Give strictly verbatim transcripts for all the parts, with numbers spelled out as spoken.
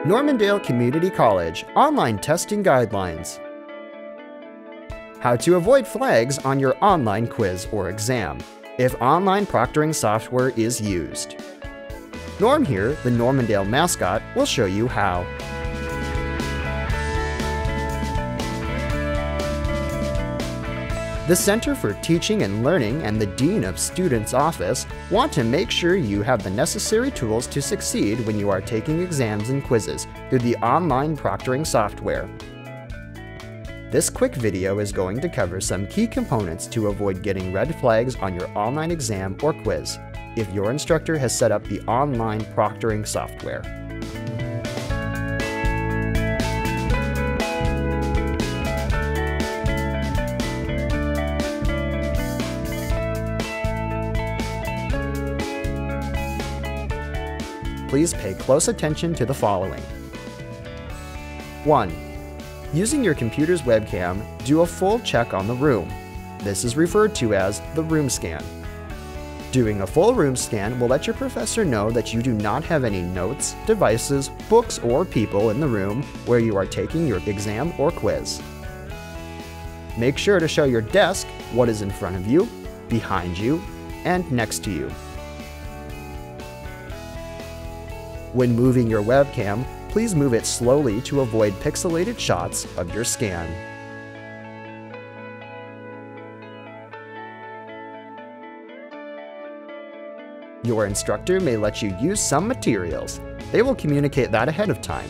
Normandale Community College Online Testing Guidelines. How to avoid flags on your online quiz or exam if online proctoring software is used. Norm here, the Normandale mascot, will show you how. The Center for Teaching and Learning and the Dean of Students' Office want to make sure you have the necessary tools to succeed when you are taking exams and quizzes through the online proctoring software. This quick video is going to cover some key components to avoid getting red flags on your online exam or quiz if your instructor has set up the online proctoring software. Please pay close attention to the following. one. Using your computer's webcam, do a full check on the room. This is referred to as the room scan. Doing a full room scan will let your professor know that you do not have any notes, devices, books, or people in the room where you are taking your exam or quiz. Make sure to show your desk what is in front of you, behind you, and next to you. When moving your webcam, please move it slowly to avoid pixelated shots of your scan. Your instructor may let you use some materials. They will communicate that ahead of time.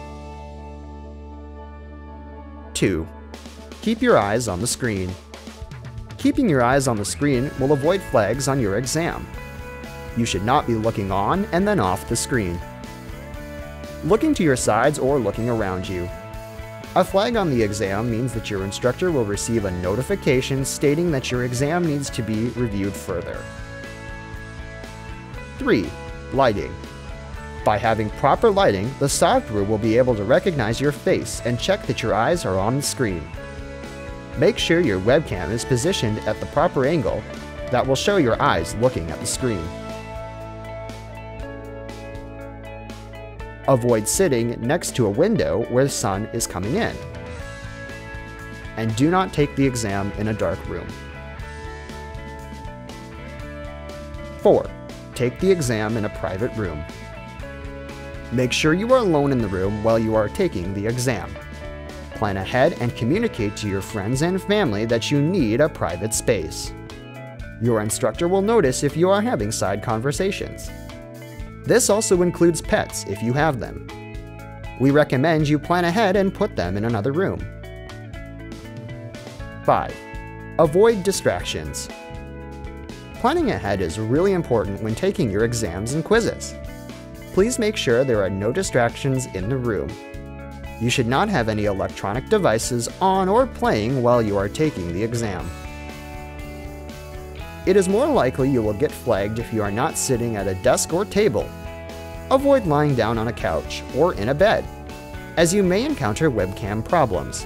two. Keep your eyes on the screen. Keeping your eyes on the screen will avoid flags on your exam. You should not be looking on and then off the screen, looking to your sides or looking around you. A flag on the exam means that your instructor will receive a notification stating that your exam needs to be reviewed further. three. Lighting. By having proper lighting, the software will be able to recognize your face and check that your eyes are on the screen. Make sure your webcam is positioned at the proper angle that will show your eyes looking at the screen. Avoid sitting next to a window where the sun is coming in. And do not take the exam in a dark room. four. Take the exam in a private room. Make sure you are alone in the room while you are taking the exam. Plan ahead and communicate to your friends and family that you need a private space. Your instructor will notice if you are having side conversations. This also includes pets if you have them. We recommend you plan ahead and put them in another room. five. Avoid distractions. Planning ahead is really important when taking your exams and quizzes. Please make sure there are no distractions in the room. You should not have any electronic devices on or playing while you are taking the exam. It is more likely you will get flagged if you are not sitting at a desk or table. Avoid lying down on a couch or in a bed, as you may encounter webcam problems.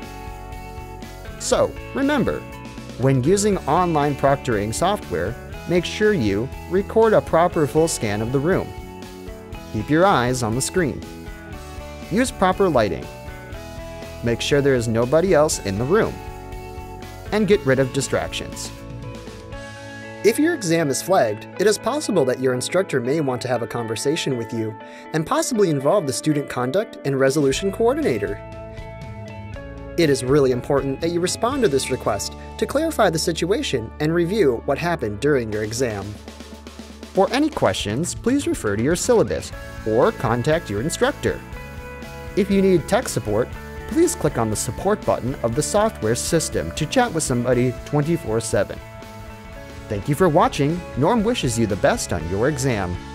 So, remember, when using online proctoring software, make sure you record a proper full scan of the room. Keep your eyes on the screen. Use proper lighting. Make sure there is nobody else in the room. And get rid of distractions. If your exam is flagged, it is possible that your instructor may want to have a conversation with you and possibly involve the student conduct and resolution coordinator. It is really important that you respond to this request to clarify the situation and review what happened during your exam. For any questions, please refer to your syllabus or contact your instructor. If you need tech support, please click on the support button of the software system to chat with somebody twenty-four seven. Thank you for watching. Norm wishes you the best on your exam.